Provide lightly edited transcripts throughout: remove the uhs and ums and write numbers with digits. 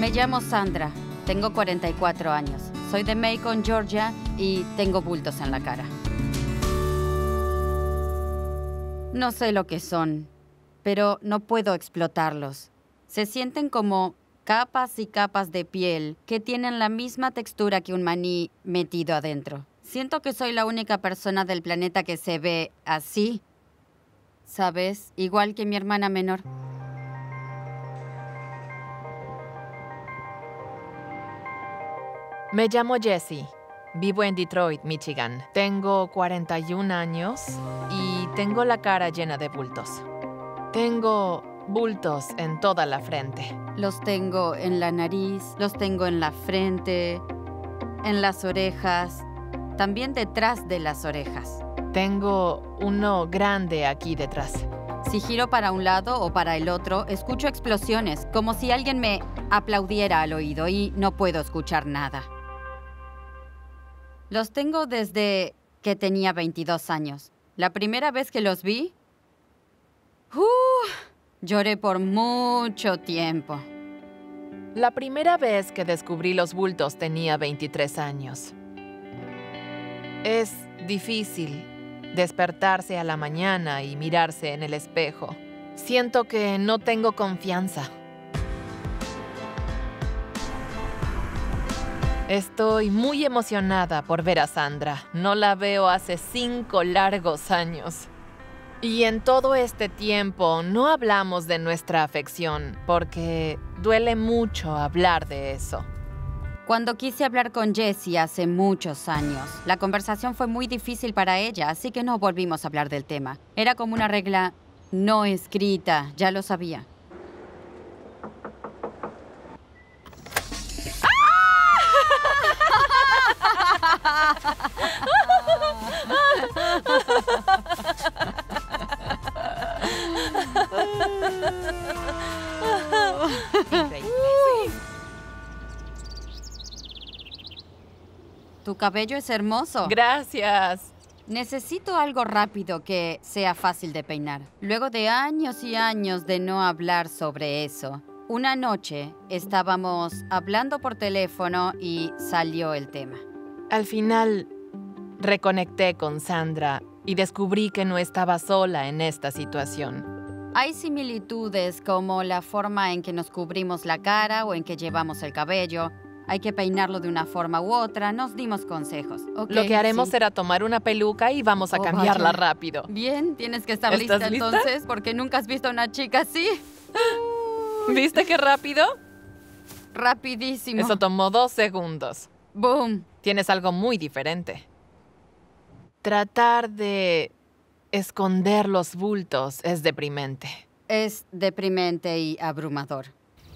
Me llamo Sandra. Tengo 44 años. Soy de Macon, Georgia, y tengo bultos en la cara. No sé lo que son, pero no puedo explotarlos. Se sienten como capas y capas de piel que tienen la misma textura que un maní metido adentro. Siento que soy la única persona del planeta que se ve así. ¿Sabes? Igual que mi hermana menor. Me llamo Jessie. Vivo en Detroit, Michigan. Tengo 41 años y tengo la cara llena de bultos. Tengo bultos en toda la frente. Los tengo en la nariz, los tengo en la frente, en las orejas, también detrás de las orejas. Tengo uno grande aquí detrás. Si giro para un lado o para el otro, escucho explosiones, como si alguien me aplaudiera al oído y no puedo escuchar nada. Los tengo desde que tenía 22 años. La primera vez que los vi, lloré por mucho tiempo. La primera vez que descubrí los bultos tenía 23 años. Es difícil despertarse a la mañana y mirarse en el espejo. Siento que no tengo confianza. Estoy muy emocionada por ver a Sandra. No la veo hace 5 largos años. Y en todo este tiempo no hablamos de nuestra afección, porque duele mucho hablar de eso. Cuando quise hablar con Jessie hace muchos años, la conversación fue muy difícil para ella, así que no volvimos a hablar del tema. Era como una regla no escrita, ya lo sabía. Tu cabello es hermoso. Gracias. Necesito algo rápido que sea fácil de peinar. Luego de años y años de no hablar sobre eso, una noche estábamos hablando por teléfono y salió el tema. Al final, reconecté con Sandra y descubrí que no estaba sola en esta situación. Hay similitudes como la forma en que nos cubrimos la cara o en que llevamos el cabello. Hay que peinarlo de una forma u otra. Nos dimos consejos. Okay, lo que haremos sí. será tomar una peluca y vamos a cambiarla rápido. Bien, tienes que estar lista entonces, porque nunca has visto a una chica así. ¿Viste qué rápido? Rapidísimo. Eso tomó 2 segundos. ¡Boom! Tienes algo muy diferente. Tratar de esconder los bultos es deprimente. Es deprimente y abrumador.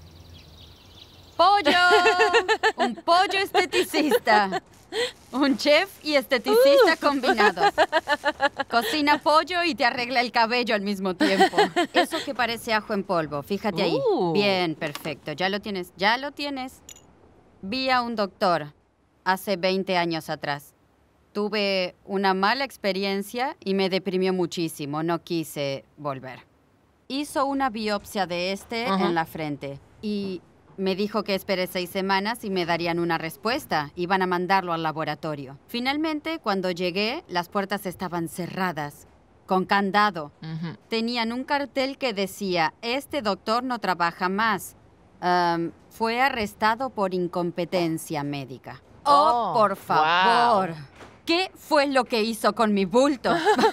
¡Pollo! Un pollo esteticista. Un chef y esteticista combinados. Cocina pollo y te arregla el cabello al mismo tiempo. Eso que parece ajo en polvo, fíjate ahí. Bien, perfecto. Ya lo tienes, ya lo tienes. Vi a un doctor hace 20 años atrás. Tuve una mala experiencia y me deprimió muchísimo. No quise volver. Hizo una biopsia de en la frente y me dijo que esperé 6 semanas y me darían una respuesta. Iban a mandarlo al laboratorio. Finalmente, cuando llegué, las puertas estaban cerradas, con candado. Tenían un cartel que decía, este doctor no trabaja más. Fue arrestado por incompetencia médica. ¡Oh, por favor! Wow. ¿Qué fue lo que hizo con mi bulto?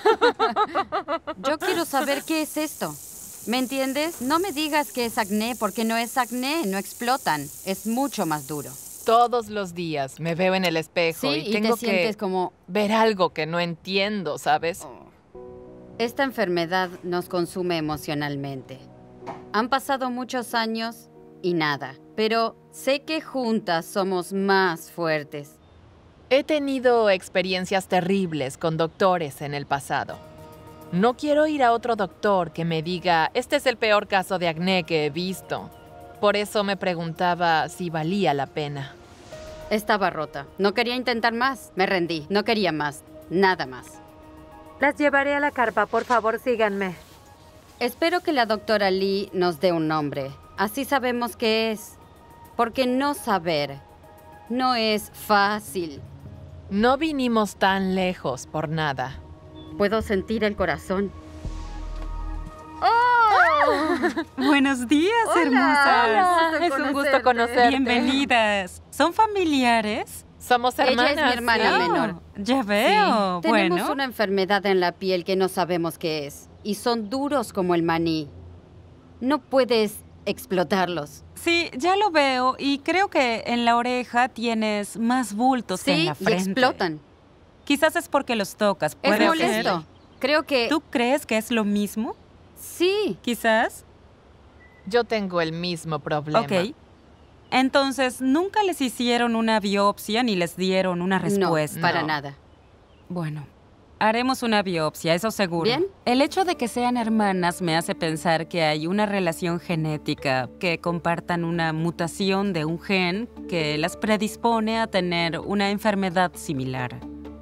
Yo quiero saber qué es esto. ¿Me entiendes? No me digas que es acné, porque no es acné, no explotan. Es mucho más duro. Todos los días me veo en el espejo y tengo que ver algo que no entiendo, ¿sabes? Esta enfermedad nos consume emocionalmente. Han pasado muchos años y nada, pero sé que juntas somos más fuertes. He tenido experiencias terribles con doctores en el pasado. No quiero ir a otro doctor que me diga, este es el peor caso de acné que he visto. Por eso me preguntaba si valía la pena. Estaba rota. No quería intentar más. Me rendí. No quería más. Nada más. Las llevaré a la carpa. Por favor, síganme. Espero que la doctora Lee nos dé un nombre. Así sabemos qué es. Porque no saber no es fácil. No vinimos tan lejos por nada. Puedo sentir el corazón. Buenos días, hermosas. Es un gusto conocerte. Bienvenidas. ¿Son familiares? Somos hermanas. Ella es mi hermana ¿sí? menor. Ya veo. Tenemos Bueno, una enfermedad en la piel que no sabemos qué es. Y son duros como el maní. No puedes explotarlos. sí, ya lo veo y creo que en la oreja tienes más bultos que en Sí, la y frente. explotan. Quizás es porque los tocas. Es Puede molesto. ser. Creo que... ¿Tú crees que es lo mismo? Sí. Quizás. Yo tengo el mismo problema. Ok. Entonces, ¿nunca les hicieron una biopsia ni les dieron una respuesta? No, para No. nada. Bueno, haremos una biopsia, eso seguro. ¿Bien? El hecho de que sean hermanas me hace pensar que hay una relación genética, que compartan una mutación de un gen que las predispone a tener una enfermedad similar.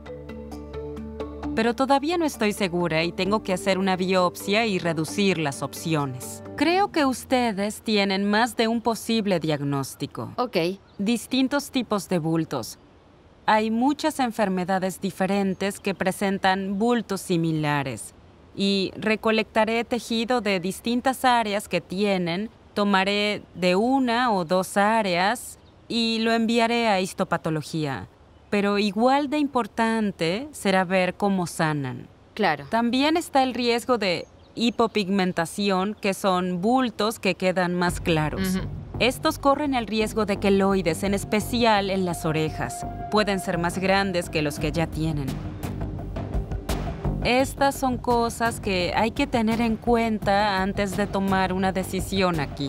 Pero todavía no estoy segura y tengo que hacer una biopsia y reducir las opciones. Creo que ustedes tienen más de un posible diagnóstico. Ok. Distintos tipos de bultos. Hay muchas enfermedades diferentes que presentan bultos similares. Y recolectaré tejido de distintas áreas que tienen, tomaré de una o dos áreas y lo enviaré a histopatología. Pero igual de importante será ver cómo sanan. Claro. También está el riesgo de hipopigmentación, que son bultos que quedan más claros. Ujú. Estos corren el riesgo de queloides, en especial en las orejas. Pueden ser más grandes que los que ya tienen. Estas son cosas que hay que tener en cuenta antes de tomar una decisión aquí.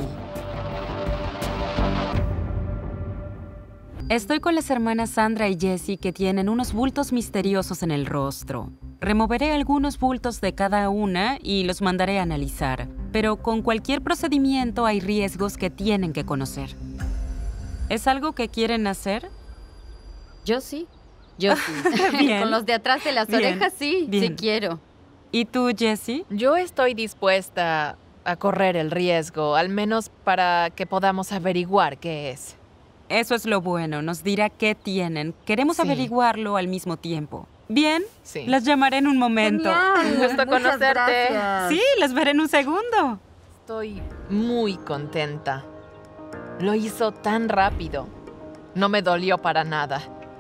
Estoy con las hermanas Sandra y Jessie, que tienen unos bultos misteriosos en el rostro. Removeré algunos bultos de cada una y los mandaré a analizar. Pero con cualquier procedimiento hay riesgos que tienen que conocer. ¿Es algo que quieren hacer? Yo sí. Yo sí. Bien. Con los de atrás de las Bien. orejas, sí. Bien. Sí quiero. ¿Y tú, Jessie? Yo estoy dispuesta a correr el riesgo, al menos para que podamos averiguar qué es. Eso es lo bueno, nos dirá qué tienen. Queremos Sí. averiguarlo al mismo tiempo. Bien, Sí. las llamaré en un momento. Un gusto Muchas conocerte. gracias. Sí, las veré en un segundo. Estoy muy contenta. Lo hizo tan rápido. No me dolió para nada.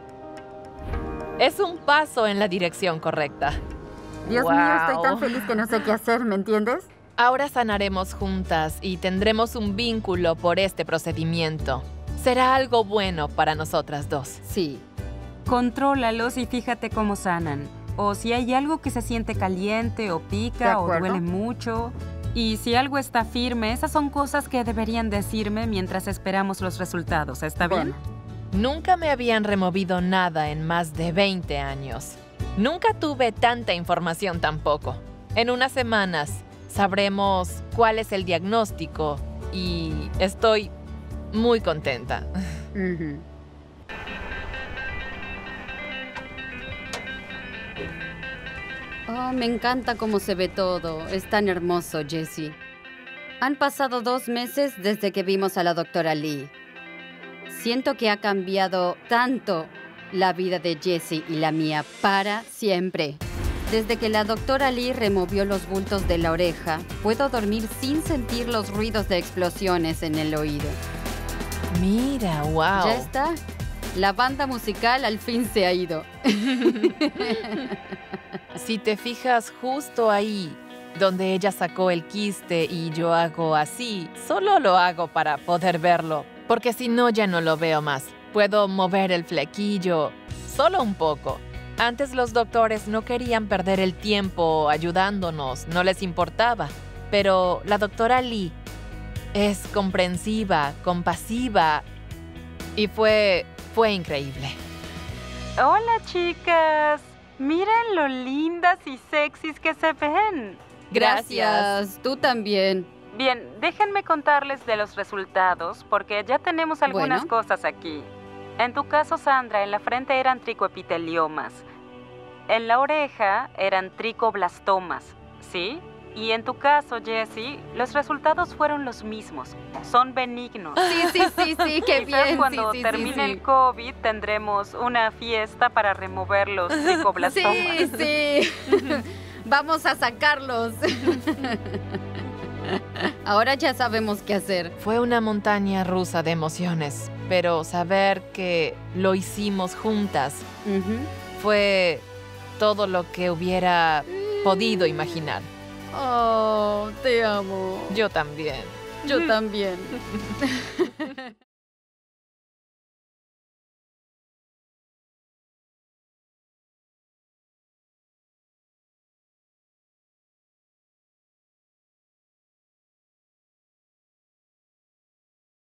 Es un paso en la dirección correcta. Dios Wow. mío, estoy tan feliz que no sé qué hacer, ¿me entiendes? Ahora sanaremos juntas y tendremos un vínculo por este procedimiento. Será algo bueno para nosotras dos. Sí. Contrólalos y fíjate cómo sanan. O si hay algo que se siente caliente o De pica o acuerdo. duele mucho. Y si algo está firme, esas son cosas que deberían decirme mientras esperamos los resultados. ¿Está bien? Bueno. Nunca me habían removido nada en más de 20 años. Nunca tuve tanta información tampoco. En unas semanas sabremos cuál es el diagnóstico y estoy muy contenta. Ujú. Oh, me encanta cómo se ve todo. Es tan hermoso, Jessie. Han pasado 2 meses desde que vimos a la doctora Lee. Siento que ha cambiado tanto la vida de Jessie y la mía para siempre. Desde que la doctora Lee removió los bultos de la oreja, puedo dormir sin sentir los ruidos de explosiones en el oído. Mira, wow. Ya está. La banda musical al fin se ha ido. Si te fijas justo ahí, donde ella sacó el quiste y yo hago así, solo lo hago para poder verlo, porque si no ya no lo veo más. Puedo mover el flequillo, solo un poco. Antes los doctores no querían perder el tiempo ayudándonos, no les importaba. Pero la doctora Lee es comprensiva, compasiva y fue increíble. Hola, chicas. Miren lo lindas y sexys que se ven. Gracias. Tú también. Bien, déjenme contarles de los resultados porque ya tenemos algunas Bueno. cosas aquí. En tu caso, Sandra, en la frente eran tricoepiteliomas. En la oreja eran tricoblastomas, ¿sí? Y en tu caso, Jessie, los resultados fueron los mismos. Son benignos. Sí, qué Quizás bien. cuando sí, termine el COVID tendremos una fiesta para remover los tricoblastomas. Sí. Vamos a sacarlos. Ahora ya sabemos qué hacer. Fue una montaña rusa de emociones, pero saber que lo hicimos juntas fue todo lo que hubiera podido imaginar. Oh, te amo. Yo también. Yo también.